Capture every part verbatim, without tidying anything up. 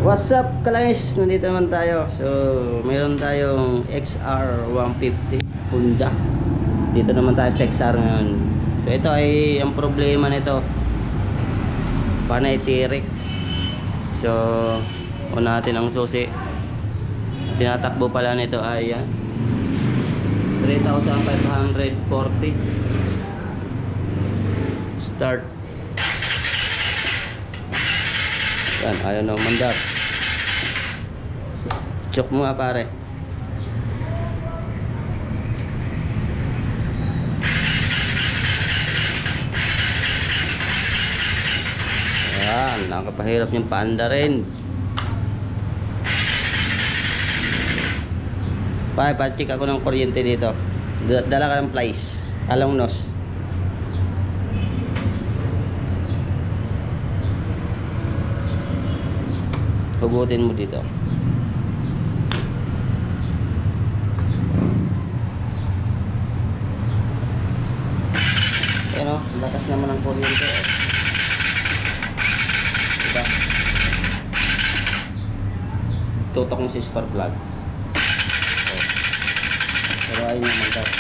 What's up guys? Nandito naman tayo. So mayroon tayong X R one fifty Honda. Dito naman tayo sa X R ngayon. So ito ay ang problema nito, panay tirik. So una natin ang susi. Tinatakbo pala nito ay yan three thousand five hundred forty. Start. Yan, ayaw na umandar. Chok mo nga pare. Yan, nakapahirap yung paanda rin. Pare, pa-check ako ng kuryente dito. Dala ka ng plies, along nos. Hugutin mo dito. Ayan o, lakas naman ang kuryente eh. Diba? Tutok mo si spark plug. Oh. Pero ayun naman ka.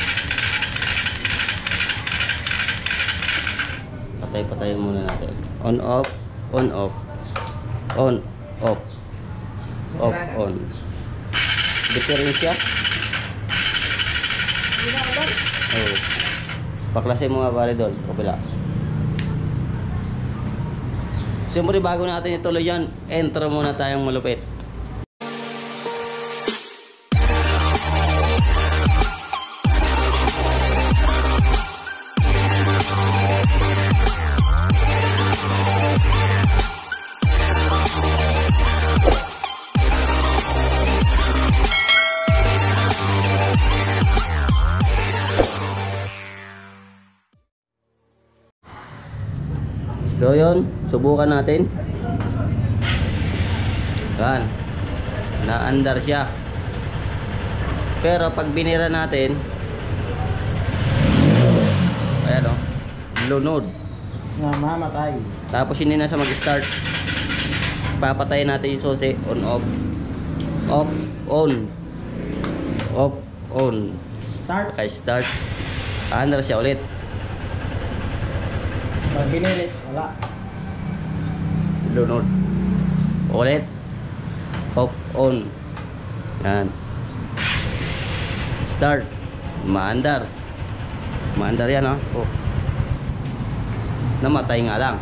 Patay-patayin muna natin. On off, on off, on off, off, on. Diferensya. Oh. Paklasin mo nga pare doon, kabila. Siyempre bago natin ituloy yan, enter muna tayong malupit. So yun, subukan natin. Yan, naandar siya. Pero pag binira natin, ayan o, lunod, namamatay. Tapos hindi na siya mag-start. Papatayin natin yung susi. On off, off, on, off, on. Start. Okay, start. Aandar siya ulit. Pag binilit, wala. Lunod. Ulit. Off, on. Yan. Start. Maandar. Maandar yan, oh. Oh. Namatay nga lang.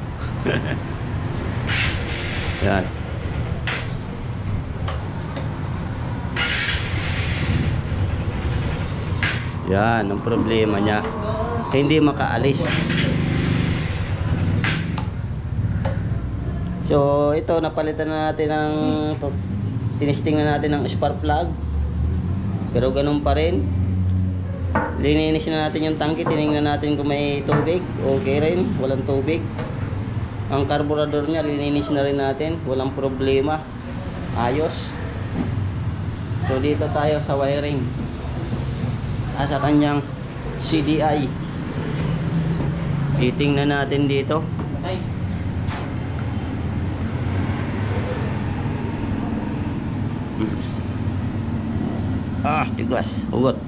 Yan. Yan, ang problema niya. Hindi makaalis. So ito, napalitan na natin ng tinisting na natin ng spark plug. Pero ganun pa rin. Lininis na natin yung tangke, tiningnan natin kung may tubig. Okay rin, walang tubig. Ang carburetor niya, lininis na rin natin, walang problema. Ayos. So dito tayo sa wiring. Ah, sa kanyang C D I. Titingnan natin dito. Okay. Ah, tigas, ugot.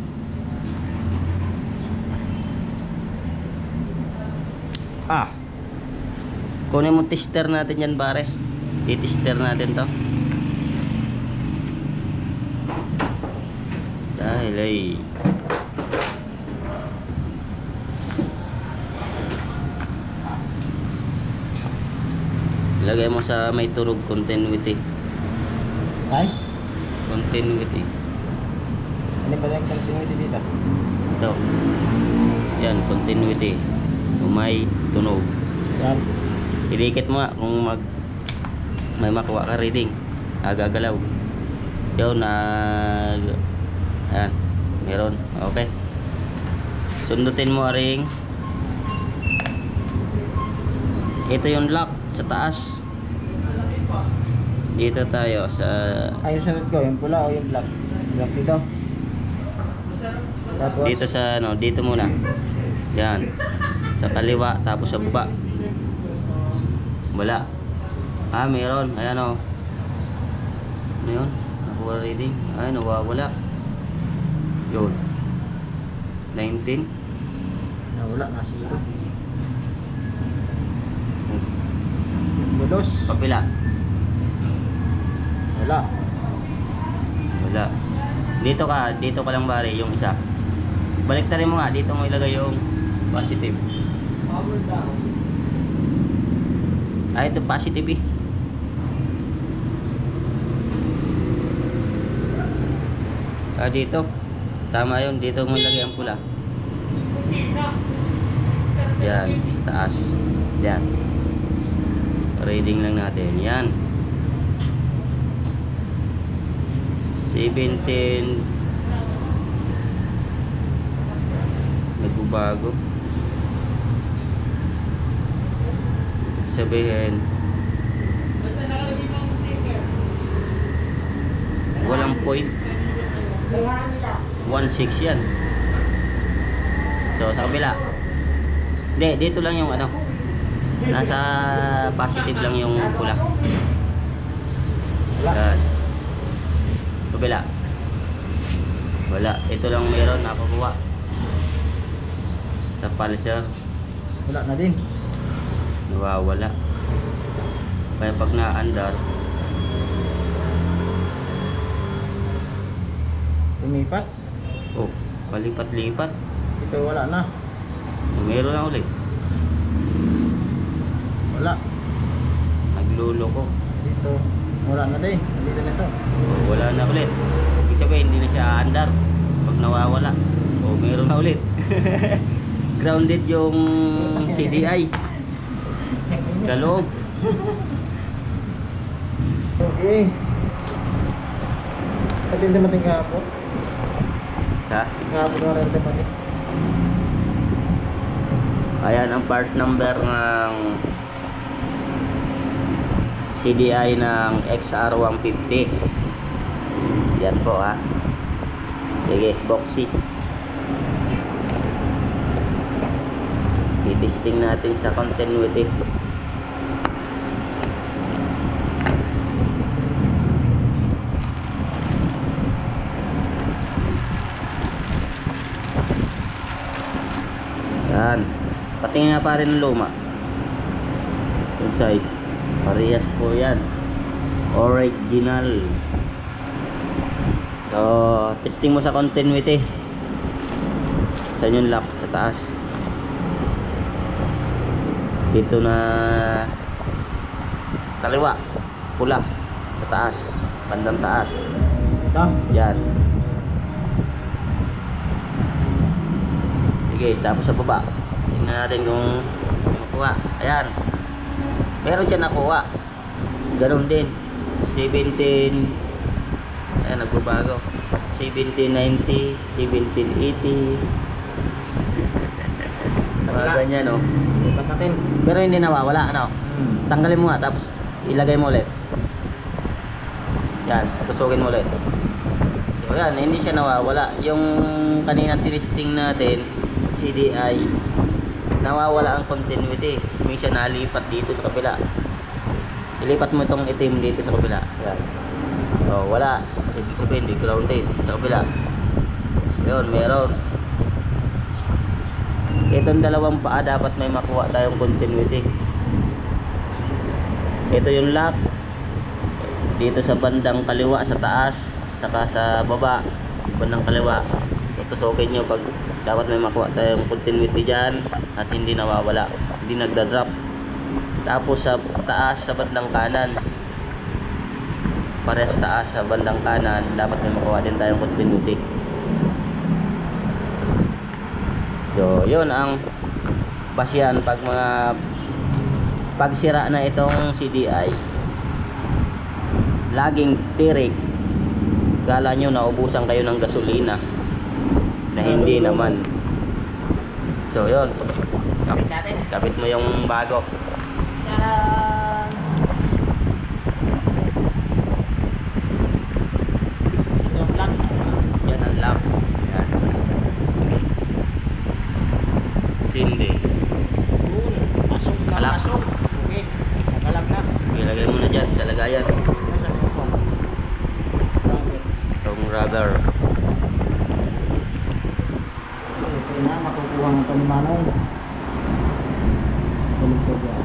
Ah. Kunin mo tester natin yan, pare. I-tester natin to. Dahil ay lagay mo sa may tunog, continuity. Ay? Continuity. Ano ba yung continuity dito? Ito. Yan, continuity. May tunog. Yan. Idikit mo nga kung mag may makuha ka reading. Agagalaw. Yun, nag yan. Meron. Okay. Sundutin mo ring. Ito yung lock sa taas. Dito tayo sa... Ayun, sunod ko. Yung pula o yung black? Black dito. Tapos, dito sa ano, dito muna. Yan. Sa kaliwa, tapos sa baba. Wala. Ah, meron. Ayan o. Ano yun? Nakuha reading. Ay, nawawala. Yun. nineteen. Nawala na zero. Bulos. Kapila. Wala. Wala. Dito ka, dito ka lang bari yung isa. Baliktarin mo nga, dito mo ilagay yung positive. Ah, ito positive eh. Ah, dito. Tama yun, dito mo ilagay ang pula. Yan, taas. Yan. Reading lang natin. Yan. seventeen. Nagbabago. Sabihin. Walang point. one six yan. So, sa kabila. Hindi, dito lang yung ano. Nasa positive lang yung pula. Yan. Kabila. Wala. Ito lang meron nakakuha. Sa pulsar. Wala na din. Nawawala. Kaya pag na-andar, Lumipat. oh, palipat-lipat. Ito wala na. Meron na ulit. Wala. Nagluloko. Dito wala na din. Dito na to. Oh, wala na ulit. Ibig sabihin, hindi na siya aandar. Pag nawawala, oh, meron na ulit. Grounded yung C D I. Sa loob. Okay. Katindi mating kahapon. Ha? Kahapon na rin mating. Ayan ang part number ng C D I ng X R one fifty. Yan po ha. Sige, boxy. I-testing natin sa continuity. Yan. Patingin nga pa rin ng luma. Inside. Parehas po yan. Original. So, testing mo sa continuity. Saan yung lock? Sa taas. Dito na kaliwa. Pula. Sa taas. Bandang taas. Ito. Yan. Sige, tapos sa baba. Tingnan natin kung makuha. Ayan. Meron siya nakuha. Ganon din. seventeen. Ayan, nagbabago. seventeen ninety, seventeen eighty. Mga ganyan, no? Lipat natin. Pero hindi nawawala, ano? Hmm. Tanggalin mo nga, tapos ilagay mo ulit. Yan, tusugin mo ulit. So yan, hindi siya nawawala. Yung kaninang tinisting natin, C D I, nawawala ang continuity. Minsan nalipat dito sa kabila. Ilipat mo itong itim dito sa kabila. Yan. So wala. Ibig sabihin, di grounded sa kabila. Yun, meron. Itong dalawang paa dapat may makuha tayong continuity. Ito yung lock. Dito sa bandang kaliwa sa taas, saka sa baba, bandang kaliwa. Tutusokin nyo pag dapat may makuha tayong continuity dyan at hindi nawawala, hindi nagda-drop. Tapos sa taas sa bandang kanan, parehas taas sa bandang kanan, dapat may makuha din tayong continuity. So yun ang pasyan pag mga pagsira na itong C D I. Laging tirik. Kala nyo naubusan kayo ng gasolina, na hindi naman. So yun, kapit, kapit mo yung bago. Yan. Ito yung lock. Yan ang lock. Yan. Sindi. Yun. Pasok na Alak. pasok. Okay. Nagalag na. Ilagay mo na dyan sa lagayan. Nasa sipon. brother. Ito na, makukuha ng panimanong. Balik ko dyan.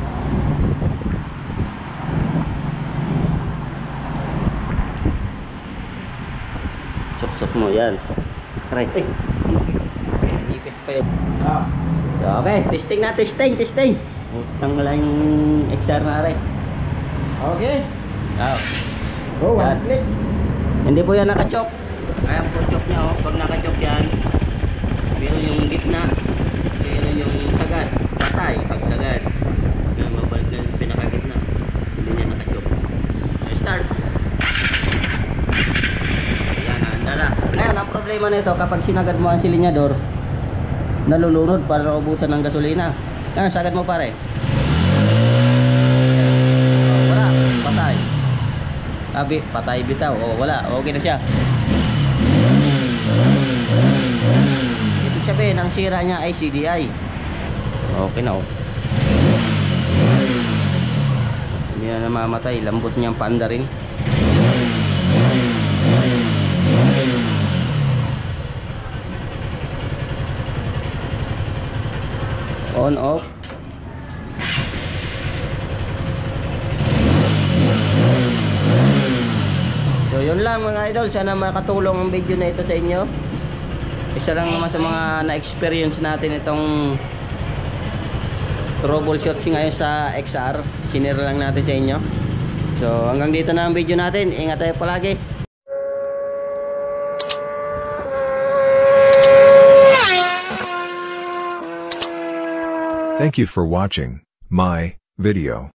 Suksok mo yan. Aray. Ay. Ipit pa yun. Ah. So, okay, testing na, testing, testing. Utang lang yung X R na aray. Okay. Oh. Go, one Yan. click. Hindi po yan nakachok. Ayan po chok niya, oh. Pag nakachok yan, meron yung gitna, meron yung sagad, patay pag sagad. Kaya mabalik na yung pinakagitna. Hindi niya nakachok. So, start. Ayan, handa na. Ngayon, ang problema nito, kapag sinagad mo ang silinyador, nalulunod para ubusan ng gasolina. Yan, sagad mo pare. Oh, wala, patay. Abi, patay bitaw. Oh, wala, okay na siya. Ibig sabihin, ang sira niya ay C D I. Okay na, oh. Hindi na namamatay, lambot niyang panda rin. On, off. So yun lang mga idol, sana makatulong ang video na ito sa inyo. Isa lang naman sa mga na-experience natin itong troubleshoot ngayon sa X R. Sinira lang natin sa inyo. So hanggang dito na ang video natin. Ingat tayo palagi. Thank you for watching my video.